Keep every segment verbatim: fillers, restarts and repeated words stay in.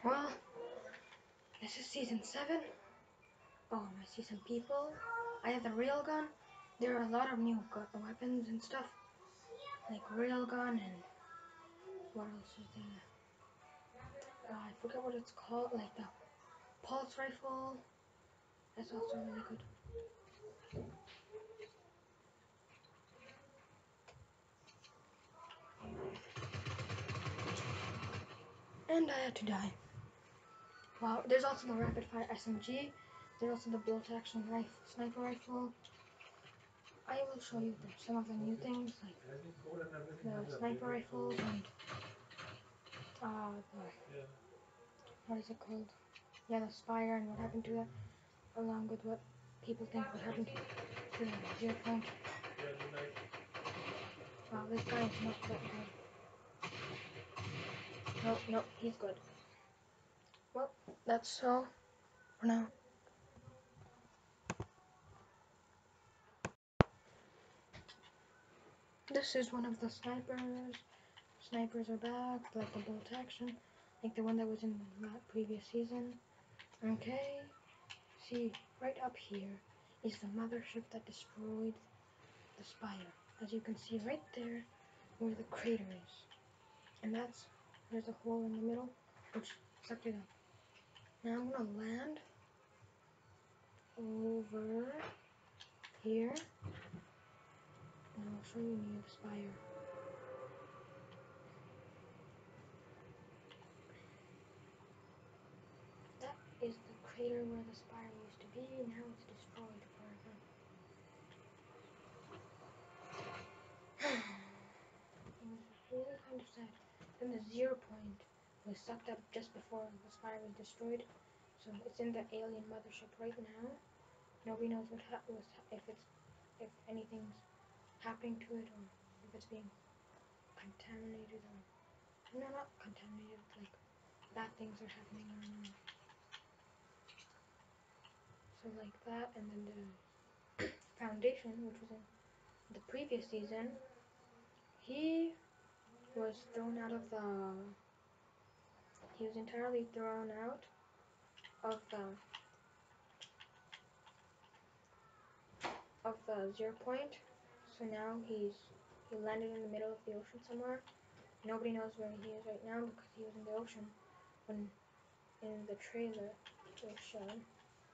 Well, this is season seven. Oh, I see some people. I have the railgun. There are a lot of new weapons and stuff, like railgun and what else is there? Uh, I forget what it's called, like the pulse rifle. That's also really good. And I had to die. Wow, there's also the rapid fire S M G. There's also the bolt action rifle, sniper rifle. I will show you the, some of the new things, like the sniper rifles and uh, the, what is it called? Yeah, the Spire and what happened to that, along with what people think what happened to, to the zero point. Wow, this guy is not that good. No, no, he's good. Well, that's all for now. This is one of the snipers. Snipers are back, like the bolt action, like the one that was in the previous season. Okay, see, right up here is the mothership that destroyed the Spire. As you can see right there, where the crater is. And that's, there's a hole in the middle, which sucked it up. Now I'm gonna land over here, and I'll show you near the Spire. That is the crater where the Spire used to be. Now it's destroyed forever. It was really kind of sad. Then the zero point was sucked up just before the Spire was destroyed. So it's in the alien mothership right now. Nobody knows what ha was ha if it's if anything's happening to it or if it's being contaminated or no, not contaminated. Like bad things are happening or not. So like that, and then the Foundation, which was in the previous season, he was thrown out of the. He was entirely thrown out of the of the zero point. So now he's he landed in the middle of the ocean somewhere. Nobody knows where he is right now because he was in the ocean when in the trailer it was shown.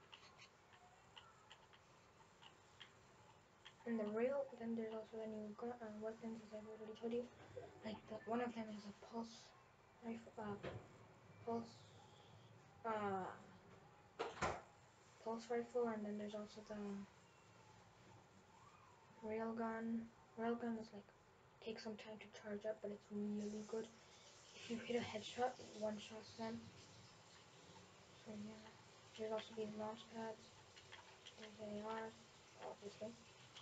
And the rail, then there's also the new gun, uh, weapons, as I've already told you. Like the, one of them is a pulse rifle, uh, pulse, uh, pulse rifle, and then there's also the railgun. Railgun is like takes some time to charge up, but it's really good. If you hit a headshot, it one shots them. So yeah, there's also these launch pads. There's A Rs, obviously.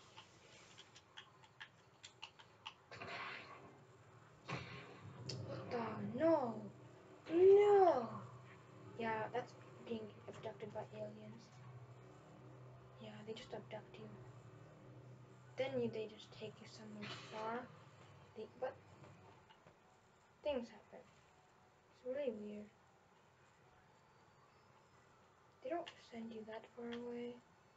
What the? No! No! Yeah, that's being abducted by aliens. Yeah, they just abduct you. Then you, they just take you somewhere far. They, but things happen. It's really weird. They don't send you that far away.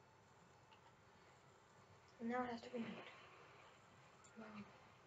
And now it has to be night. Wow.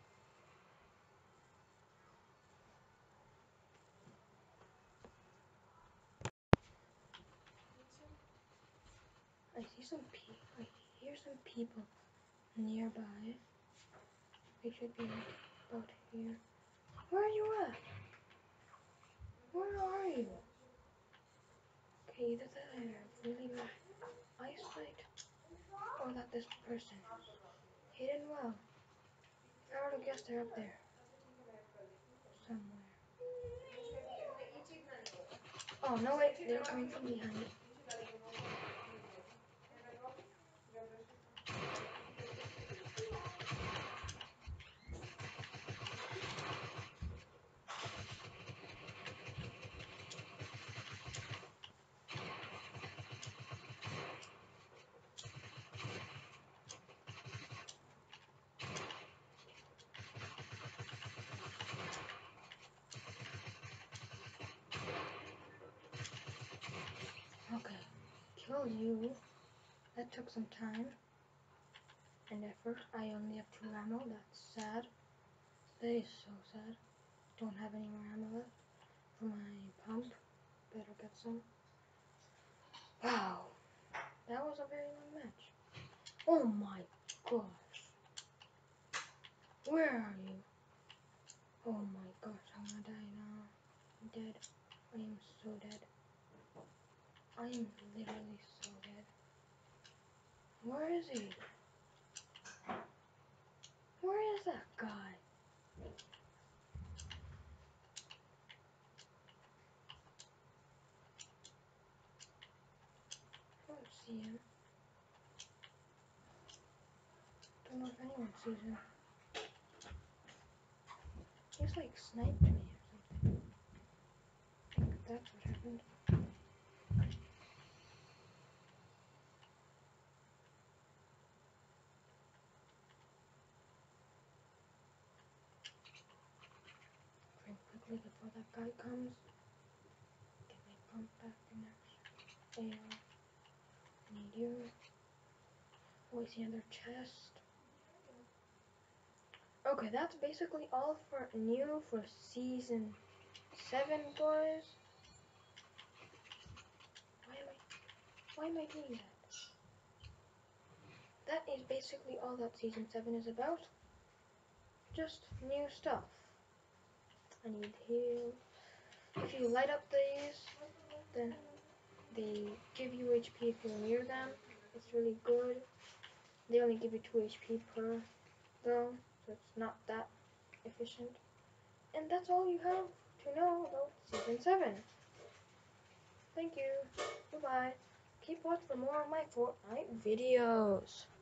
I see some people. I hear some people nearby. They should be like about here. Where are you at? Where are you? Okay, either that I have really bad eyesight, or that this person is hidden well. If I were to guess, they're up there somewhere. Oh no, wait, they're coming from behind. tell you that took some time and effort. I only have two ammo. That's sad. That is so sad. Don't have any more ammo left for my pump. Better get some. Wow. That was a very long match. Oh my gosh. Where are you? Oh my gosh, I'm gonna die now. I'm dead. I am so dead. I am literally so dead. Where is he? Where is that guy? I don't see him. Don't know if anyone sees him. He's like sniped me or something. I think that's what happened. Drink quickly before that guy comes. Get my pump back in there. A R. I need you. Oh, I see another chest. Okay, that's basically all for new for season seven, boys. Why am I why am I doing that? That is basically all that season seven is about. Just new stuff. I need heal. If you light up these, then they give you H P if you're near them. It's really good. They only give you two H P per though, so it's not that efficient. And that's all you have to know about season seven. Thank you. Goodbye. Keep watching for more of my Fortnite videos.